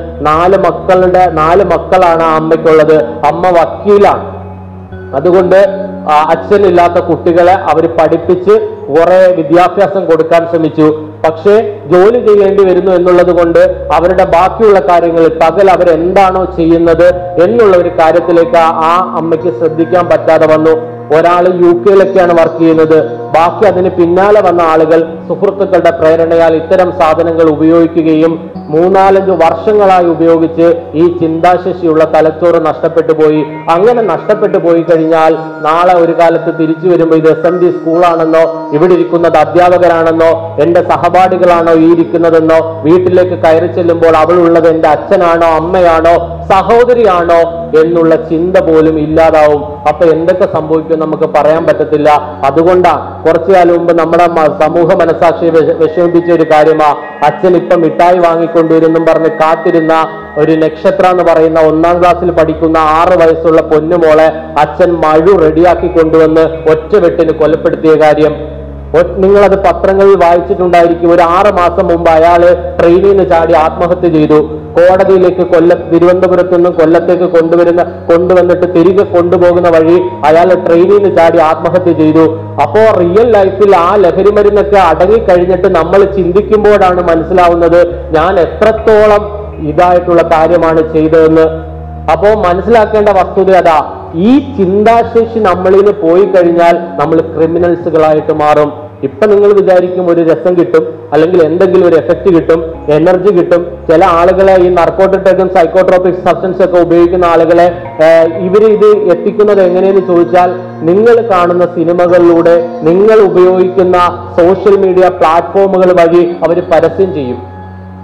4 മക്കളാണ് ആ അമ്മയ്ക്കുള്ളത്. അമ്മ വക്കീലാണ്. അതുകൊണ്ട് അച്ഛനില്ലാത്ത കുട്ടികളെ അവർ പഠിപ്പിച്ച് കുറെ വിദ്യാഭ്യാസം കൊടുക്കാൻ ശ്രമിച്ചു. പക്ഷേ ജോലി ചെയ്യേണ്ടി വരുന്നു എന്നുള്ളത് കൊണ്ട് അവരുടെ ബാക്കിയുള്ള കാര്യങ്ങൾ പകൽ അവരെന്താണോ ചെയ്യുന്നത് എന്നുള്ള ഒരു കാര്യത്തിലേക്ക് ആ അമ്മയ്ക്ക് ശ്രദ്ധിക്കാൻ പറ്റാതെ വന്നു. ഒരാൾ UK-യിലൊക്കെയാണ് വർക്ക് ചെയ്യുന്നത്. ബാക്കി അതിന് പിന്നാലെ വന്ന ആളുകൾ സുഹൃത്തുക്കളുടെ പ്രേരണയാൽ ഇത്തരം സാധനങ്ങൾ ഉപയോഗിക്കുകയും 3-4 വർഷങ്ങളായി ഉപയോഗിച്ച് ഈ ചിന്താശേഷിയുള്ള തലച്ചോറ് നഷ്ടപ്പെട്ടു പോയി. അങ്ങനെ നഷ്ടപ്പെട്ടു പോയി കഴിഞ്ഞാൽ നാളെ ഒരു കാലത്ത് തിരിച്ചു വരുമ്പോൾ ഇത് SMD സ്കൂളാണെന്നോ ഇവിടെ ഇരിക്കുന്നത് അധ്യാപകരാണെന്നോ എന്റെ സഹപാഠികളാണോ ഈ ഇരിക്കുന്നതെന്നോ വീട്ടിലേക്ക് കയറി ചെല്ലുമ്പോൾ അവളുള്ളത് എന്റെ അച്ഛനാണോ അമ്മയാണോ സഹോദരിയാണോ എന്നുള്ള ചിന്ത പോലും ഇല്ലാതാവും. അപ്പൊ എന്തൊക്കെ സംഭവിക്കും നമുക്ക് പറയാൻ പറ്റത്തില്ല. അതുകൊണ്ടാണ് കുറച്ചു കാലം മുമ്പ് നമ്മുടെ സമൂഹ മനസാക്ഷിയെ വിഷമിപ്പിച്ച ഒരു കാര്യമാ, അച്ഛൻ ഇപ്പൊ മിഠായി വാങ്ങിക്കൊണ്ടുവരുന്നും പറഞ്ഞ് കാത്തിരുന്ന ഒരു നക്ഷത്ര എന്ന് പറയുന്ന 1ാം ക്ലാസ്സിൽ പഠിക്കുന്ന 6 വയസ്സുള്ള പൊന്നുമോളെ അച്ഛൻ മഴു റെഡിയാക്കി കൊണ്ടുവന്ന് ഒറ്റവെട്ടിന് കൊലപ്പെടുത്തിയ കാര്യം നിങ്ങളത് പത്രങ്ങളിൽ വായിച്ചിട്ടുണ്ടായിരിക്കും. ഒരു 6 മാസം മുമ്പ് അയാള് ട്രെയിനിൽ നിന്ന് ചാടി ആത്മഹത്യ ചെയ്തു. കോടതിയിലേക്ക് തിരുവനന്തപുരത്തു നിന്നും കൊല്ലത്തേക്ക് കൊണ്ടുവന്നിട്ട് തിരികെ കൊണ്ടുപോകുന്ന വഴി അയാൾ ട്രെയിനിൽ നിന്ന് ചാടി ആത്മഹത്യ ചെയ്തു. അപ്പോ റിയൽ ലൈഫിൽ ആ ലഹരി മരുന്നൊക്കെ അടങ്ങിക്കഴിഞ്ഞിട്ട് നമ്മൾ ചിന്തിക്കുമ്പോഴാണ് മനസ്സിലാവുന്നത് ഞാൻ എത്രത്തോളം ഇതായിട്ടുള്ള കാര്യമാണ് ചെയ്തതെന്ന്. അപ്പോ മനസ്സിലാക്കേണ്ട വസ്തുത അതാ, ഈ ചിന്താശേഷി നമ്മളിൽ നിന്ന് പോയി കഴിഞ്ഞാൽ നമ്മൾ ക്രിമിനൽസുകളായിട്ട് മാറും. ഇപ്പൊ നിങ്ങൾ വിചാരിക്കും ഒരു രസം കിട്ടും, അല്ലെങ്കിൽ എന്തെങ്കിലും ഒരു എഫക്റ്റ് കിട്ടും, എനർജി കിട്ടും. ചില ആളുകളെ ഈ നാർക്കോട്ടിക് സൈക്കോട്രോപിക് സബ്സ്റ്റൻസ് ഒക്കെ ഉപയോഗിക്കുന്ന ആളുകളെ ഇവർ ഇത് എത്തിക്കുന്നത് എങ്ങനെയെന്ന് ചോദിച്ചാൽ, നിങ്ങൾ കാണുന്ന സിനിമകളിലൂടെ, നിങ്ങൾ ഉപയോഗിക്കുന്ന സോഷ്യൽ മീഡിയ പ്ലാറ്റ്ഫോമുകൾ വഴി അവർ പരസ്യം ചെയ്യും.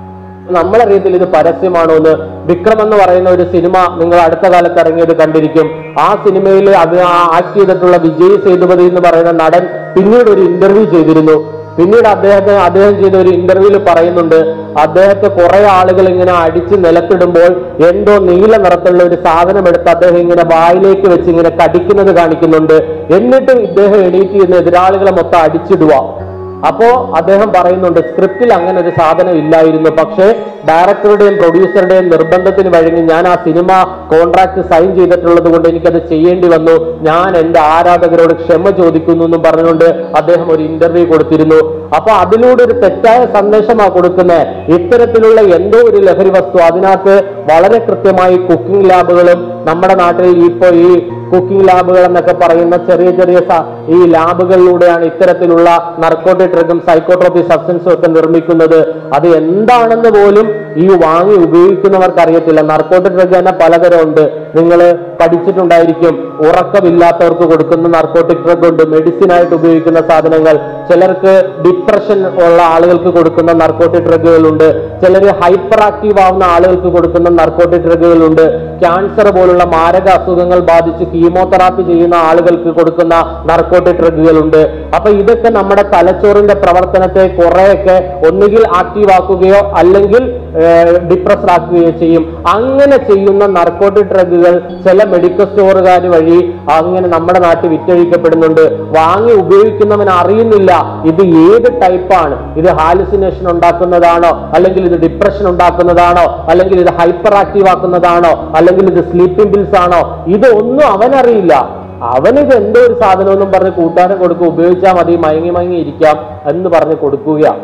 നമ്മളറിയത്തില്ല ഇത് പരസ്യമാണോ എന്ന്. വിക്രം എന്ന് പറയുന്ന ഒരു സിനിമ നിങ്ങൾ അടുത്ത കാലത്ത് ഇറങ്ങിയത് കണ്ടിരിക്കും. ആ സിനിമയിൽ അത് ആക്ട് ചെയ്തിട്ടുള്ള വിജയ് സേതുപതി എന്ന് പറയുന്ന നടൻ പിന്നീട് ഒരു ഇന്റർവ്യൂ ചെയ്തിരുന്നു. പിന്നീട് അദ്ദേഹം ചെയ്ത ഒരു ഇന്റർവ്യൂവിൽ പറയുന്നുണ്ട്, അദ്ദേഹത്തെ കുറെ ആളുകൾ ഇങ്ങനെ അടിച്ച് നിലത്തിടുമ്പോൾ എന്തോ നീല നിറത്തിലുള്ള ഒരു സാധനം എടുത്ത് അദ്ദേഹം ഇങ്ങനെ വായിലേക്ക് വെച്ച് ഇങ്ങനെ കടിക്കുന്നത് കാണിക്കുന്നുണ്ട്. എന്നിട്ടും ഇദ്ദേഹം എണീറ്റ് ചെയ്യുന്ന എതിരാളികളെ മൊത്തം അടിച്ചിടുക. അപ്പോ അദ്ദേഹം പറയുന്നുണ്ട്, സ്ക്രിപ്റ്റിൽ അങ്ങനെ ഒരു സാധനം ഇല്ലായിരുന്നു, പക്ഷേ ഡയറക്ടറുടെയും പ്രൊഡ്യൂസറുടെയും നിർബന്ധത്തിന് വഴങ്ങി ഞാൻ ആ സിനിമ കോൺട്രാക്ട് സൈൻ ചെയ്തിട്ടുള്ളത് കൊണ്ട് എനിക്കത് ചെയ്യേണ്ടി വന്നു, ഞാൻ എന്റെ ആരാധകരോട് ക്ഷമ ചോദിക്കുന്നു എന്നും പറഞ്ഞുകൊണ്ട് അദ്ദേഹം ഒരു ഇന്റർവ്യൂ കൊടുത്തിരുന്നു. അപ്പൊ അതിലൂടെ ഒരു തെറ്റായ സന്ദേശമാണ് കൊടുക്കുന്നത്. ഇത്തരത്തിലുള്ള എന്തോ ഒരു ലഹരി വസ്തു, അതിനകത്ത് വളരെ കൃത്യമായി കുക്കിംഗ് ലാബുകളും നമ്മുടെ നാട്ടിൽ ഇപ്പോൾ ഈ കുക്കിംഗ് ലാബുകൾ എന്നൊക്കെ പറയുന്ന ചെറിയ ചെറിയ ഈ ലാബുകളിലൂടെയാണ് ഇത്തരത്തിലുള്ള നർക്കോട്ടിക് ഡ്രഗും സൈക്കോട്രോപിക് സബ്സ്റ്റൻസും ഒക്കെ നിർമ്മിക്കുന്നത്. അത് എന്താണെന്ന് പോലും ഈ വാങ്ങി ഉപയോഗിക്കുന്നവർക്ക് അറിയത്തില്ല. നർക്കോട്ടിക് ഡ്രഗ് തന്നെ പലതരം ഉണ്ട്. നിങ്ങൾ പഠിച്ചിട്ടുണ്ടായിരിക്കും. ഉറക്കമില്ലാത്തവർക്ക് കൊടുക്കുന്ന നർക്കോട്ടിക് ഡ്രഗ് ഉണ്ട്, മെഡിസിൻ ആയിട്ട് ഉപയോഗിക്കുന്ന സാധനങ്ങൾ. ചിലർക്ക് ഡിപ്രഷൻ ഉള്ള ആളുകൾക്ക് കൊടുക്കുന്ന നർക്കോട്ടിക് ഡ്രഗുകളുണ്ട്. ചിലർ ഹൈപ്പർ ആക്റ്റീവ് ആവുന്ന ആളുകൾക്ക് കൊടുക്കുന്ന നർക്കോട്ടിക് ഡ്രഗുകളുണ്ട്. ക്യാൻസർ പോലുള്ള മാരക അസുഖങ്ങൾ ബാധിച്ച് കീമോതെറാപ്പി ചെയ്യുന്ന ആളുകൾക്ക് കൊടുക്കുന്ന നർക്കോട്ടിക് ഡ്രഗുകളുണ്ട്. അപ്പൊ ഇതൊക്കെ നമ്മുടെ തലച്ചോറിന്റെ പ്രവർത്തനത്തെ കുറെയൊക്കെ ഒന്നുകിൽ ആക്റ്റീവ് ആക്കുകയോ അല്ലെങ്കിൽ ഡിപ്രസ്ഡ് ആക്കുകയോ ചെയ്യും. അങ്ങനെ ചെയ്യുന്ന നർക്കോട്ടിക് ഡ്രഗുകൾ ചില മെഡിക്കൽ സ്റ്റോറുകാർ വഴി അങ്ങനെ നമ്മുടെ നാട്ടിൽ വിറ്റഴിക്കപ്പെടുന്നുണ്ട്. വാങ്ങി ഉപയോഗിക്കുന്നവൻ അറിയുന്നില്ല ഇത് ഏത് ടൈപ്പാണ്, ഇത് ഹാലുസിനേഷൻ ഉണ്ടാക്കുന്നതാണോ, അല്ലെങ്കിൽ ഇത് ഡിപ്രഷൻ ഉണ്ടാക്കുന്നതാണോ, അല്ലെങ്കിൽ ഇത് ഹൈപ്പർ ആക്റ്റീവ് ആക്കുന്നതാണോ, അല്ലെങ്കിൽ ഇത് സ്ലീപ്പിംഗ് പിൽസ് ആണോ, ഇതൊന്നും അവനറിയില്ല. അവനിത് എന്തോ ഒരു സാധനമൊന്നും പറഞ്ഞ് കൂട്ടാനും കൊടുക്കും, ഉപയോഗിച്ചാൽ മതി, മയങ്ങി ഇരിക്കാം എന്ന് പറഞ്ഞ് കൊടുക്കുകയാണ്.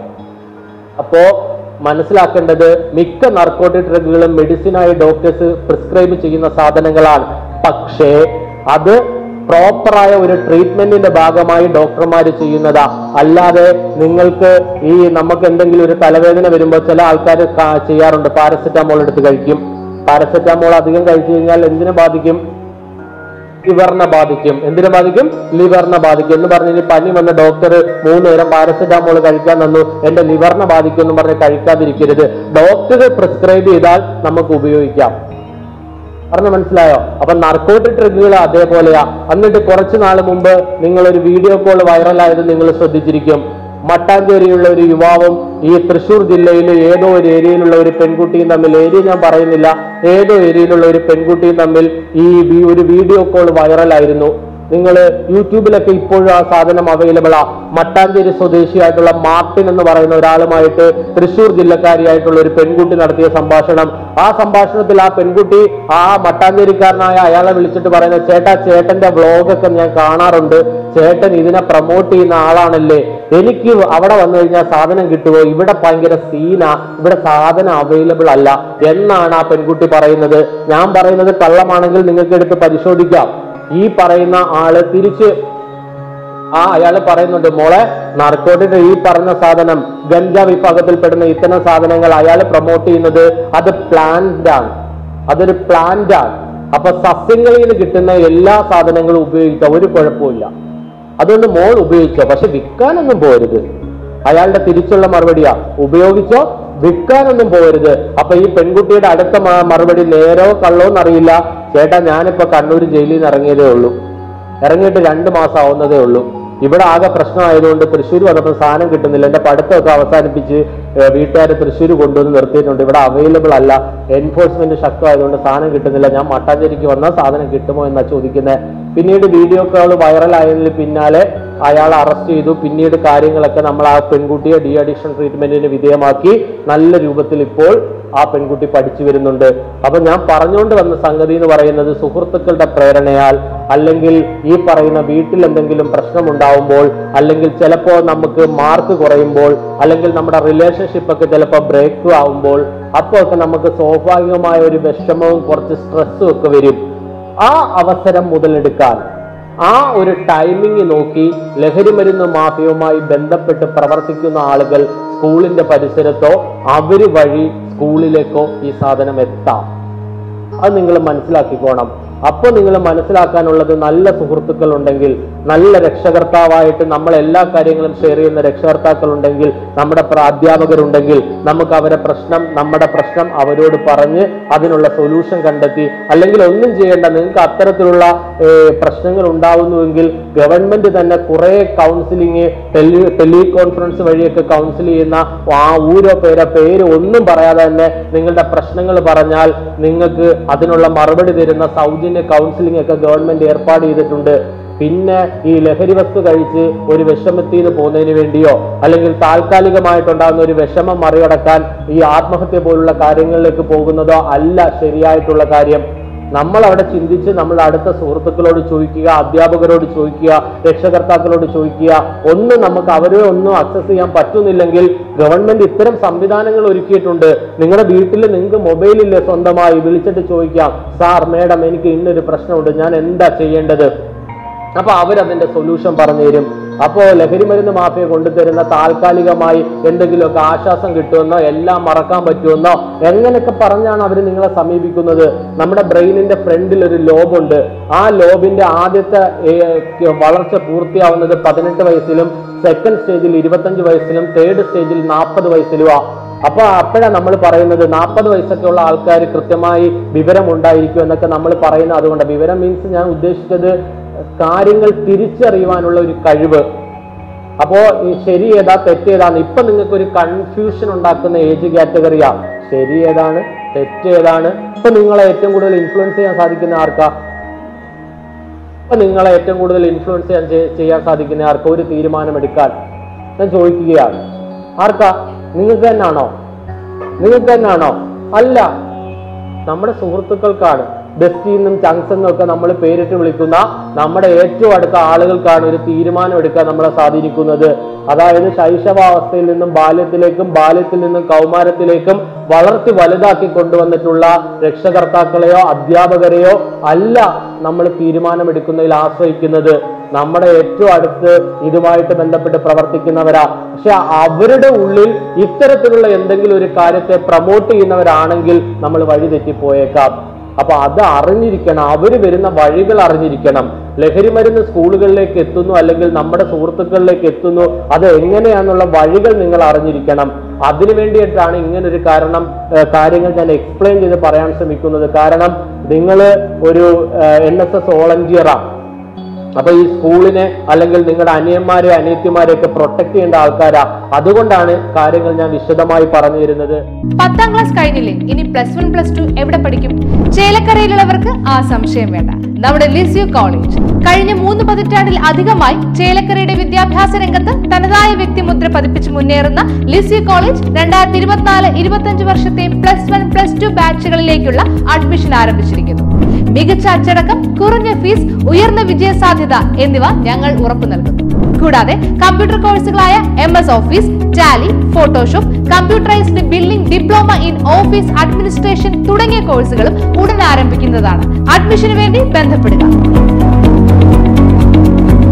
അപ്പോ മനസ്സിലാക്കേണ്ടത് മിക്ക നർക്കോട്ടിക് ഡ്രഗുകളും മെഡിസിനായി ഡോക്ടേഴ്സ് പ്രിസ്ക്രൈബ് ചെയ്യുന്ന സാധനങ്ങളാണ്. പക്ഷേ അത് പ്രോപ്പറായ ഒരു ട്രീറ്റ്മെന്റിന്റെ ഭാഗമായി ഡോക്ടർമാർ ചെയ്യുന്നതാ. അല്ലാതെ നിങ്ങൾക്ക് നമുക്ക് എന്തെങ്കിലും ഒരു തലവേദന വരുമ്പോൾ ചില ആൾക്കാർ ചെയ്യാറുണ്ട്, പാരസെറ്റാമോൾ എടുത്ത് കഴിക്കും. പാരസെറ്റാമോൾ അധികം കഴിച്ചു കഴിഞ്ഞാൽ എന്തിനെ ബാധിക്കും? ലിവറിനെ ബാധിക്കും. എന്തിനെ ബാധിക്കും? ലിവറിനെ ബാധിക്കും എന്ന് പറഞ്ഞ് ഇനി പനി വന്ന ഡോക്ടർ 3 നേരം പാരസെറ്റാമോൾ കഴിക്കാൻ തന്നു, എന്റെ ലിവറിനെ ബാധിക്കും എന്ന് പറഞ്ഞ് കഴിക്കാതിരിക്കരുത്. ഡോക്ടർ പ്രിസ്ക്രൈബ് ചെയ്താൽ നമുക്ക് ഉപയോഗിക്കാം. പറഞ്ഞ മനസ്സിലായോ? അപ്പൊ നർക്കോട്ടിക് ഡ്രഗുകൾ അതേപോലെയാ. എന്നിട്ട് കുറച്ചു നാൾ മുമ്പ് നിങ്ങളൊരു വീഡിയോ കോൾ വൈറലായത് നിങ്ങൾ ശ്രദ്ധിച്ചിരിക്കും. മട്ടാഞ്ചേരിയുള്ള ഒരു യുവാവും ഈ തൃശ്ശൂർ ജില്ലയിലെ ഏതോ ഒരു ഏരിയയിലുള്ള ഒരു പെൺകുട്ടിയും തമ്മിൽ, ഏരിയ ഞാൻ പറയുന്നില്ല, ഏതോ ഏരിയയിലുള്ള ഒരു പെൺകുട്ടിയും തമ്മിൽ ഒരു വീഡിയോ കോൾ വൈറലായിരുന്നു. നിങ്ങൾ യൂട്യൂബിലൊക്കെ ഇപ്പോഴും ആ സാധനം അവൈലബിൾ ആ. മട്ടാഞ്ചേരി സ്വദേശിയായിട്ടുള്ള മാർട്ടിൻ എന്ന് പറയുന്ന ഒരാളുമായിട്ട് തൃശ്ശൂർ ജില്ലക്കാരിയായിട്ടുള്ള ഒരു പെൺകുട്ടി നടത്തിയ സംഭാഷണം. ആ സംഭാഷണത്തിൽ ആ പെൺകുട്ടി ആ മട്ടാഞ്ചേരിക്കാരനായ അയാളെ വിളിച്ചിട്ട് പറയുന്നത്, ചേട്ടന്റെ വ്ളോഗൊക്കെ ഞാൻ കാണാറുണ്ട്, ചേട്ടൻ ഇതിനെ പ്രൊമോട്ട് ചെയ്യുന്ന ആളാണല്ലേ, എനിക്ക് അവിടെ വന്നു കഴിഞ്ഞാൽ സാധനം കിട്ടുമോ, ഇവിടെ ഭയങ്കര സീനാ, ഇവിടെ സാധനം അവൈലബിൾ അല്ല എന്നാണ് ആ പെൺകുട്ടി പറയുന്നത്. ഞാൻ പറയുന്നത് കള്ളമാണെങ്കിൽ നിങ്ങൾക്ക് എടുത്ത് പരിശോധിക്കാം. ഈ പറയുന്ന ആള് തിരിച്ച് അയാള് പറയുന്നുണ്ട്, മോളെ നർക്കോട്ടിക് ഈ പറഞ്ഞ സാധനം ഗഞ്ച വിഭാഗത്തിൽപ്പെടുന്ന ഇത്തരം സാധനങ്ങൾ അയാൾ പ്രൊമോട്ട് ചെയ്യുന്നത് അത് പ്ലാന്റ് ആണ്, അതൊരു പ്ലാന്റ് ആണ്. അപ്പൊ സസ്യങ്ങളിൽ നിന്ന് കിട്ടുന്ന എല്ലാ സാധനങ്ങളും ഉപയോഗിക്കാം, ഒരു കുഴപ്പമില്ല. അതുകൊണ്ട് മോൾ ഉപയോഗിച്ചോ, പക്ഷെ വിൽക്കാനൊന്നും പോരുത്. അയാളുടെ തിരിച്ചുള്ള മറുപടിയാ, ഉപയോഗിച്ചോ, വിൽക്കാനൊന്നും പോരുത്. അപ്പൊ ഈ പെൺകുട്ടിയുടെ അടുത്ത മറുപടി നേരോ കള്ളോ എന്നറിയില്ല, ചേട്ടാ ഞാനിപ്പോ കണ്ണൂർ ജയിലിൽ നിന്ന് ഇറങ്ങിയതേ ഉള്ളൂ, ഇറങ്ങിയിട്ട് 2 മാസം ആവുന്നതേ ഉള്ളൂ, ഇവിടെ ആകെ പ്രശ്നമായതുകൊണ്ട് തൃശ്ശൂർ വന്നപ്പോൾ സാധനം കിട്ടുന്നില്ല, എന്റെ പഠിത്തമൊക്കെ അവസാനിപ്പിച്ച് വീട്ടുകാർ തൃശ്ശൂർ കൊണ്ടുവന്ന് നിർത്തിയിട്ടുണ്ട്, ഇവിടെ അവൈലബിൾ അല്ല, എൻഫോഴ്സ്മെന്റ് ശക്തമായതുകൊണ്ട് സാധനം കിട്ടുന്നില്ല, ഞാൻ മട്ടാഞ്ചേരിക്ക് വന്നാൽ സാധനം കിട്ടുമോ എന്നാ ചോദിക്കുന്നത്. പിന്നീട് വീഡിയോ കോൾ വൈറലായതിന് പിന്നാലെ അയാൾ അറസ്റ്റ് ചെയ്തു. പിന്നീട് കാര്യങ്ങളൊക്കെ നമ്മൾ ആ പെൺകുട്ടിയെ ഡി അഡിക്ഷൻ ട്രീറ്റ്മെന്റിന് വിധേയമാക്കി നല്ല രൂപത്തിൽ ഇപ്പോൾ ആ പെൺകുട്ടി പഠിച്ചു വരുന്നുണ്ട്. അപ്പൊ ഞാൻ പറഞ്ഞുകൊണ്ട് വന്ന സംഗതി എന്ന് പറയുന്നത്, സുഹൃത്തുക്കളുടെ പ്രേരണയാൽ, അല്ലെങ്കിൽ ഈ പറയുന്ന വീട്ടിൽ എന്തെങ്കിലും പ്രശ്നമുണ്ടാവുമ്പോൾ, അല്ലെങ്കിൽ ചിലപ്പോൾ നമുക്ക് മാർക്ക് കുറയുമ്പോൾ, അല്ലെങ്കിൽ നമ്മുടെ റിലേഷൻഷിപ്പ് ഒക്കെ ചിലപ്പോൾ ബ്രേക്ക് ആവുമ്പോൾ, അപ്പോൾ ഒക്കെ നമുക്ക് സ്വാഭാവികമായ ഒരു വിഷമവും കുറച്ച് സ്ട്രെസ്സും ഒക്കെ വരും. ആ അവസരം മുതലെടുക്കാൻ, ആ ഒരു ടൈമിംഗ് നോക്കി ലഹരി മരുന്ന് മാഫിയയുമായി ബന്ധപ്പെട്ട് പ്രവർത്തിക്കുന്ന ആളുകൾ സ്കൂളിന്റെ പരിസരത്തോ അവര് വഴി സ്കൂളിലേക്കോ ഈ സാധനം എത്താം. അത് നിങ്ങൾ മനസ്സിലാക്കിക്കോണം. അപ്പോൾ നിങ്ങൾ മനസ്സിലാക്കാനുള്ളത്, നല്ല സുഹൃത്തുക്കൾ ഉണ്ടെങ്കിൽ നല്ല രക്ഷകർത്താവായിട്ട് നമ്മൾ എല്ലാ കാര്യങ്ങളും ഷെയർ ചെയ്യുന്ന രക്ഷകർത്താക്കളുണ്ടെങ്കിൽ, നമ്മുടെ അധ്യാപകരുണ്ടെങ്കിൽ, നമുക്ക് നമ്മുടെ പ്രശ്നം അവരോട് പറഞ്ഞ് അതിനുള്ള സൊല്യൂഷൻ കണ്ടെത്തി, അല്ലെങ്കിൽ ഒന്നും ചെയ്യേണ്ട, നിങ്ങൾക്ക് അത്തരത്തിലുള്ള പ്രശ്നങ്ങൾ ഉണ്ടാവുന്നുവെങ്കിൽ ഗവൺമെന്റ് തന്നെ കുറെ കൗൺസിലിംഗ്, ടെലികോൺഫറൻസ് വഴിയൊക്കെ കൗൺസിൽ ചെയ്യുന്ന പേര് ഒന്നും പറയാതെ തന്നെ നിങ്ങളുടെ പ്രശ്നങ്ങൾ പറഞ്ഞാൽ നിങ്ങൾക്ക് അതിനുള്ള മറുപടി തരുന്ന സൗജന്യ കൗൺസിലിംഗ് ഒക്കെ ഗവൺമെന്റ് ഏർപ്പാട് ചെയ്തിട്ടുണ്ട്. പിന്നെ ഈ ലഹരി വസ്തു കഴിച്ച് ഒരു വിഷമത്തിൽ നിന്ന് പോകുന്നതിന് വേണ്ടിയോ അല്ലെങ്കിൽ താൽക്കാലികമായിട്ടുണ്ടാകുന്ന ഒരു വിഷമം മറികടക്കാൻ ഈ ആത്മഹത്യ പോലുള്ള കാര്യങ്ങളിലേക്ക് പോകുന്നതോ അല്ല ശരിയായിട്ടുള്ള കാര്യം. നമ്മൾ അവിടെ ചിന്തിച്ച് നമ്മുടെ അടുത്ത സുഹൃത്തുക്കളോട് ചോദിക്കുക, അധ്യാപകരോട് ചോദിക്കുക, രക്ഷകർത്താക്കളോട് ചോദിക്കുക. നമുക്ക് അവരെ ഒന്നും അക്സസ് ചെയ്യാൻ പറ്റുന്നില്ലെങ്കിൽ ഗവൺമെന്റ് ഇത്തരം സംവിധാനങ്ങൾ ഒരുക്കിയിട്ടുണ്ട്. നിങ്ങളുടെ വീട്ടിൽ നിങ്ങൾക്ക് മൊബൈലില്ലേ, സ്വന്തമായി വിളിച്ചിട്ട് ചോദിക്കാം, സാർ മേഡം എനിക്ക് ഇന്നൊരു പ്രശ്നമുണ്ട്, ഞാൻ എന്താ ചെയ്യേണ്ടത്? അപ്പൊ അവരതിന്റെ സൊല്യൂഷൻ പറഞ്ഞു തരും. അപ്പോ ലഹരി മരുന്ന് മാഫിയ കൊണ്ടുതരുന്ന താൽക്കാലികമായി എന്തെങ്കിലുമൊക്കെ ആശ്വാസം കിട്ടുമെന്നോ എല്ലാം മറക്കാൻ പറ്റുമെന്നോ എങ്ങനെയൊക്കെ പറഞ്ഞാണ് അവർ നിങ്ങളെ സമീപിക്കുന്നത്. നമ്മുടെ ബ്രെയിനിന്റെ ഫ്രണ്ടിൽ ഒരു ലോബുണ്ട്. ആ ലോബിന്റെ ആദ്യത്തെ വളർച്ച പൂർത്തിയാവുന്നത് 18 വയസ്സിലും, സെക്കൻഡ് സ്റ്റേജിൽ 25 വയസ്സിലും, തേർഡ് സ്റ്റേജിൽ 40 വയസ്സിലുമാണ്. അപ്പൊ അപ്പോഴാണ് നമ്മൾ പറയുന്നത് 40 വയസ്സൊക്കെ ഉള്ള ആൾക്കാർ കൃത്യമായി വിവരം ഉണ്ടായിരിക്കും എന്നൊക്കെ നമ്മൾ പറയുന്നത്. അതുകൊണ്ട് വിവരം മീൻസ് ഞാൻ ഉദ്ദേശിച്ചത് കാര്യങ്ങൾ തിരിച്ചറിയുവാനുള്ള ഒരു കഴിവ്. അപ്പോ ശരി ഏതാ തെറ്റേതാണ്, ഇപ്പൊ നിങ്ങൾക്ക് ഒരു കൺഫ്യൂഷൻ ഉണ്ടാക്കുന്ന ഏജ് കാറ്റഗറിയാ. ശരി ഏതാണ് തെറ്റേതാണ്. ഇപ്പൊ നിങ്ങളെ ഏറ്റവും കൂടുതൽ ഇൻഫ്ലുവൻസ് ചെയ്യാൻ സാധിക്കുന്ന ആർക്കാ? ഇപ്പൊ നിങ്ങളെ ഏറ്റവും കൂടുതൽ ഇൻഫ്ലുവൻസ് ചെയ്യാൻ സാധിക്കുന്ന ആർക്കാ ഒരു തീരുമാനം എടുക്കാൻ? ഞാൻ ചോദിക്കുകയാണ്, ആർക്കാ? നിങ്ങൾക്ക് തന്നെയാണോ? അല്ല, നമ്മുടെ സുഹൃത്തുക്കൾക്കാണ്. ബെസ്റ്റിന്നും ചങ്സെന്നും ഒക്കെ നമ്മൾ പേരിട്ട് വിളിക്കുന്ന നമ്മുടെ ഏറ്റവും അടുത്ത ആളുകൾക്കാണ് ഒരു തീരുമാനം എടുക്കാൻ നമ്മളെ സ്വാധീനിക്കുന്നത്. അതായത് ശൈശവാവസ്ഥയിൽ നിന്നും ബാല്യത്തിലേക്കും, ബാല്യത്തിൽ നിന്നും കൗമാരത്തിലേക്കും വളർത്തി വലുതാക്കി കൊണ്ടുവന്നിട്ടുള്ള രക്ഷകർത്താക്കളെയോ അധ്യാപകരെയോ അല്ല നമ്മൾ തീരുമാനമെടുക്കുന്നതിൽ ആശ്രയിക്കുന്നത്. നമ്മുടെ ഏറ്റവും അടുത്ത് ഇതുമായിട്ട് ബന്ധപ്പെട്ട് പ്രവർത്തിക്കുന്നവരാ. പക്ഷെ അവരുടെ ഉള്ളിൽ ഇത്തരത്തിലുള്ള എന്തെങ്കിലും ഒരു കാര്യത്തെ പ്രൊമോട്ട് ചെയ്യുന്നവരാണെങ്കിൽ നമ്മൾ വഴി തെറ്റിപ്പോയേക്കാം. അപ്പൊ അത് അറിഞ്ഞിരിക്കണം, അവര് വരുന്ന വഴികൾ അറിഞ്ഞിരിക്കണം. ലഹരി മരുന്ന് സ്കൂളുകളിലേക്ക് എത്തുന്നു അല്ലെങ്കിൽ നമ്മുടെ സുഹൃത്തുക്കളിലേക്ക് എത്തുന്നു, അത് എങ്ങനെയാണെന്നുള്ള വഴികൾ നിങ്ങൾ അറിഞ്ഞിരിക്കണം. അതിനു വേണ്ടിയിട്ടാണ് ഇങ്ങനൊരു കാര്യങ്ങൾ ഞാൻ എക്സ്പ്ലെയിൻ ചെയ്ത് പറയാൻ ശ്രമിക്കുന്നത്. കാരണം നിങ്ങൾ ഒരു NSS വോളണ്ടിയറാണ്. അപ്പൊ ഈ സ്കൂളിനെ അല്ലെങ്കിൽ നിങ്ങളുടെ അനിയന്മാരെ അനിയത്തിമാരെയൊക്കെ പ്രൊട്ടക്ട് ചെയ്യേണ്ട ആൾക്കാരാ. അതുകൊണ്ടാണ് കാര്യങ്ങൾ ഞാൻ വിശദമായി പറഞ്ഞു തരുന്നത്. 10ാം ക്ലാസ് കഴിഞ്ഞില്ലേ, ഇനി +1 +2 എവിടെ പഠിക്കും? ചേലക്കരയിലുള്ളവർക്ക് ആ സംശയം വേണ്ട. നമ്മുടെ ലിസ്യു കോളേജ് കഴിഞ്ഞ 3 പതിറ്റാണ്ടിൽ അധികമായി ചേലക്കരയുടെ വിദ്യാഭ്യാസ രംഗത്ത് തനതായ വ്യക്തിമുദ്ര പതിപ്പിച്ച് മുന്നേറുന്ന ലിസ്യു കോളേജ് 2024-25 വർഷത്തെ +1 +2 ബാച്ചുകളിലേക്കുള്ള അഡ്മിഷൻ ആരംഭിച്ചിരിക്കുന്നു. മികച്ച അച്ചടക്കം, കുറഞ്ഞ ഫീസ്, ഉയർന്ന വിജയസാധ്യത എന്നിവ ഞങ്ങൾ ഉറപ്പു നൽകുന്നു. കൂടാതെ കമ്പ്യൂട്ടർ കോഴ്സുകളായ MS office, Tally, Photoshop, computerised billing, diploma in office administration തുടങ്ങിയ കോഴ്സുകളും ഉടൻ ആരംഭിക്കുന്നതാണ്. അഡ്മിഷന് വേണ്ടി ബന്ധപ്പെടുക.